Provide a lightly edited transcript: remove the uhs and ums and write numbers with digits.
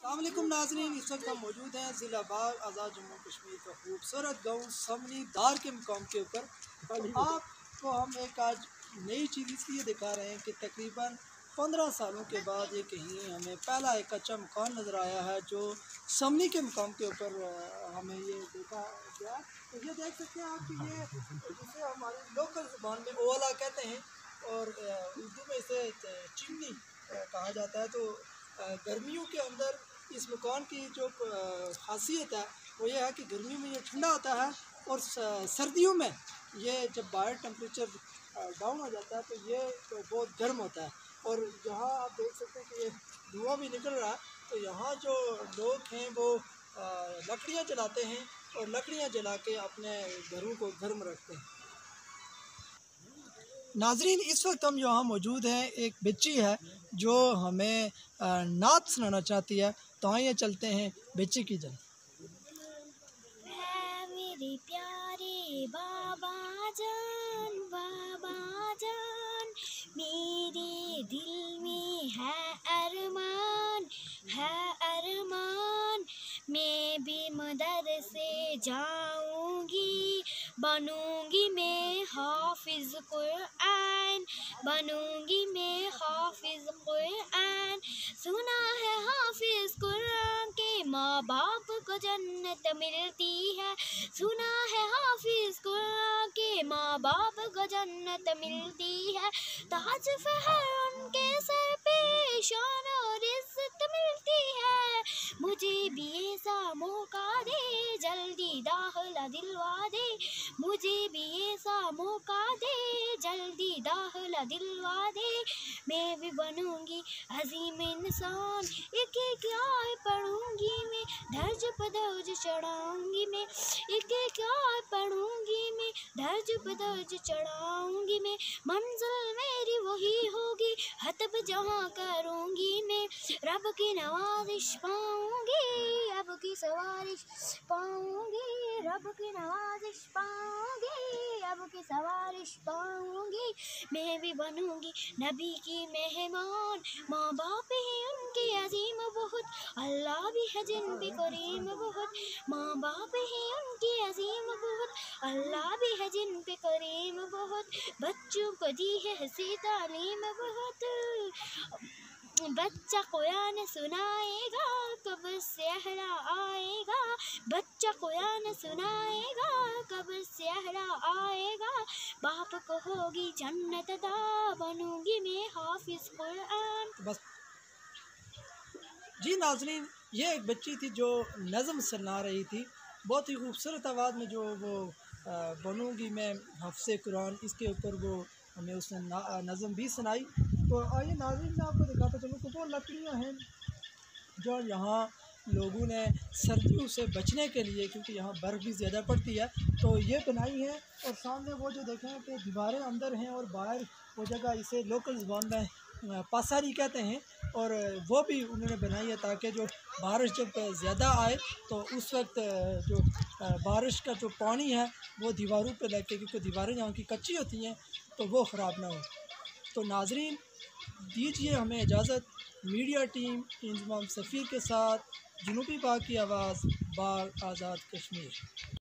अस्सलामुअलैकुम नाज़रीन, इस वक्त हम मौजूद हैं ज़िला बाग आज़ाद जम्मू कश्मीर का खूबसूरत गाँव समनी दार के मुकाम के ऊपर। तो आपको हम एक आज नई चीज़ इसलिए दिखा रहे हैं कि तकरीबन 15 सालों के बाद ये कहीं हमें पहला एक अच्छा मकान नज़र आया है जो समनी के मुकाम के ऊपर हमें ये देखा गया। तो ये देख सकते हैं आप कि ये जिसे हमारी लोकल ज़ुबान में ओला कहते हैं और उर्दू में इसे चिमनी कहा जाता है। तो गर्मियों के अंदर इस मकान की जो खासियत है वो ये है कि गर्मियों में ये ठंडा होता है और सर्दियों में ये जब बाहर टेम्परेचर डाउन हो जाता है तो ये तो बहुत गर्म होता है। और यहाँ आप देख सकते हैं कि ये धुआं भी निकल रहा है। तो यहाँ जो लोग हैं वो लकड़ियाँ जलाते हैं और लकड़ियाँ जला के अपने घरों को गर्म रखते हैं। नाजरीन, इस वक्त हम यहाँ मौजूद हैं, एक बच्ची है जो हमें नात सुनाना चाहती है। तो आइए चलते हैं बच्ची की जन। मेरे प्यारे बाबा जान, मेरे दिल में है अरमान, मैं भी मदरसे जाऊंगी, बनूंगी मैं हाफिज कुरान, बनूंगी मैं हाफिज कुरान। सुना है हाफिज कुरान के माँ बाप को जन्नत मिलती है, सुना है हाफिज कुरान के माँ बाप को जन्नत मिलती है। ताज फहर उनके सर पे शान और इज्जत मिलती है। मुझे भी ऐसा मौका दे, जल्दी दाखिला दिलवा दे, मुझे भी ऐसा मौका दे, जल्दी दाखिला दिलवा दे। मैं भी बनूंगी अजीम इंसान, एक एक आय पढ़ूंगी मैं, दर्ज पर दर्ज चढ़ाऊंगी मैं, एक एक आय पढ़ूंगी मैं, दर्ज पर दर्ज चढ़ाऊंगी मैं। मंजिल मेरी वही होगी, हतब जहाँ करूंगी मैं, रब की नवाजिश पाऊंगी, रब की सवारिश पाऊंगी, रब की नवाजिश पाऊंगी, रब की सवारिश पाऊंगी। मैं भी बनूंगी नबी की मेहमान, माँ बाप ही उनके अजीम बहुत, अल्लाह भी है जिन पे करीम बहुत, माँ बाप ही उनके अजीम बहुत, अल्लाह भी है जिन पे करीम बहुत। बच्चों को दी है हसी तालीम बहुत, बच्चा कुरान सुनाएगा कब सहरा आएगा, बच्चा कुरान सुनाएगा कब सहरा आएगा। बाप को होगी जन्नत दा, बनूंगी मैं हाफिज कुरान। बस जी नाजरीन, ये एक बच्ची थी जो नज़म सुना रही थी, बहुत ही खूबसूरत आवाज़ में जो वो बनूंगी मैं हाफ़िज़ कुरान, इसके ऊपर वो हमें उसने नज़म भी सुनाई। तो आइए नाज़रीन, मैं आपको दिखाता चलूँ कि वो लकड़ियाँ हैं जो यहाँ लोगों ने सर्दियों से बचने के लिए, क्योंकि यहाँ बर्फ़ भी ज़्यादा पड़ती है, तो ये बनाई है। और सामने वो जो देखें कि दीवारें अंदर हैं और बाहर वो जगह इसे लोकल ज़ुबान में पासारी कहते हैं, और वो भी उन्होंने बनाई है ताकि जो बारिश जब ज़्यादा आए तो उस वक्त जो बारिश का जो पानी है वो दीवारों पे लगे, क्योंकि दीवारें यहाँ की कच्ची होती हैं तो वो ख़राब ना हो। तो नाजरीन, दीजिए हमें इजाज़त। मीडिया टीम इंजमाम सफ़ीर के साथ, जनूबी बाग की आवाज़, बाग आज़ाद कश्मीर।